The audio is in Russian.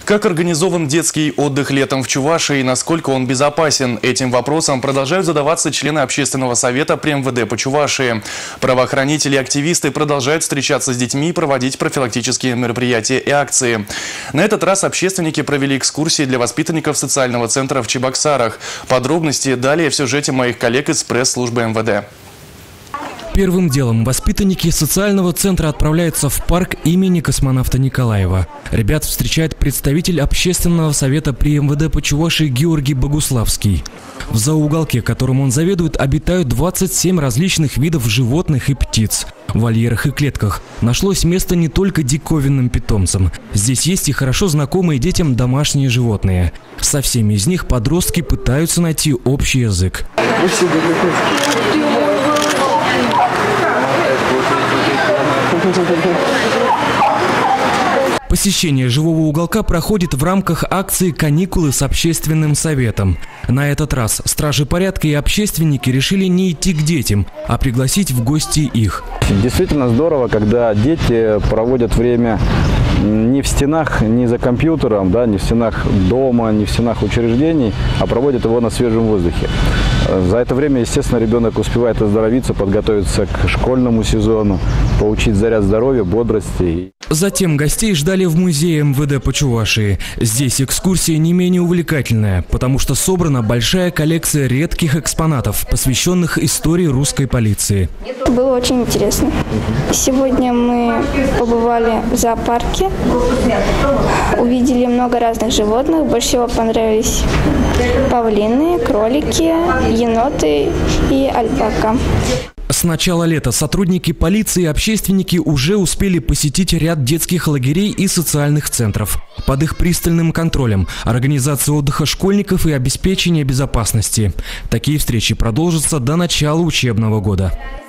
Как организован детский отдых летом в Чувашии и насколько он безопасен? Этим вопросом продолжают задаваться члены общественного совета при МВД по Чувашии. Правоохранители и активисты продолжают встречаться с детьми и проводить профилактические мероприятия и акции. На этот раз общественники провели экскурсии для воспитанников социального центра в Чебоксарах. Подробности далее в сюжете моих коллег из пресс-службы МВД. Первым делом воспитанники социального центра отправляются в парк имени космонавта Николаева. Ребят встречает представитель общественного совета при МВД по Чувашии Георгий Богуславский. В зооуголке, которым он заведует, обитают 27 различных видов животных и птиц. В вольерах и клетках нашлось место не только диковинным питомцам. Здесь есть и хорошо знакомые детям домашние животные. Со всеми из них подростки пытаются найти общий язык. Посещение живого уголка проходит в рамках акции «Каникулы с общественным советом». На этот раз стражи порядка и общественники решили не идти к детям, а пригласить в гости их. Действительно здорово, когда дети проводят время не в стенах, не за компьютером, да, не в стенах дома, не в стенах учреждений, а проводят его на свежем воздухе. За это время, естественно, ребенок успевает оздоровиться, подготовиться к школьному сезону, получить заряд здоровья, бодрости. Затем гостей ждали в музее МВД по Чувашии. Здесь экскурсия не менее увлекательная, потому что собрана большая коллекция редких экспонатов, посвященных истории русской полиции. Было очень интересно. Сегодня мы побывали в зоопарке, увидели много разных животных. Больше всего понравились павлины, кролики, еноты и альпака. С начала лета сотрудники полиции и общественники уже успели посетить ряд детских лагерей и социальных центров. Под их пристальным контролем организация отдыха школьников и обеспечение безопасности. Такие встречи продолжатся до начала учебного года.